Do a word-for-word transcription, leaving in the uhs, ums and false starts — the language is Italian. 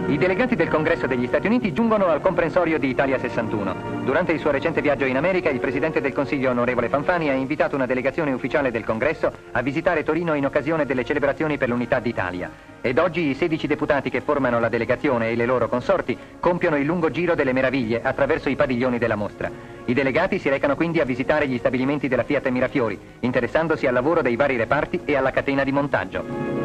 I delegati del Congresso degli Stati Uniti giungono al comprensorio di Italia sessantuno. Durante il suo recente viaggio in America, il Presidente del Consiglio, onorevole Fanfani, ha invitato una delegazione ufficiale del Congresso a visitare Torino in occasione delle celebrazioni per l'Unità d'Italia. Ed oggi i sedici deputati che formano la delegazione e le loro consorti compiono il lungo giro delle meraviglie attraverso i padiglioni della mostra. I delegati si recano quindi a visitare gli stabilimenti della Fiat Mirafiori, interessandosi al lavoro dei vari reparti e alla catena di montaggio.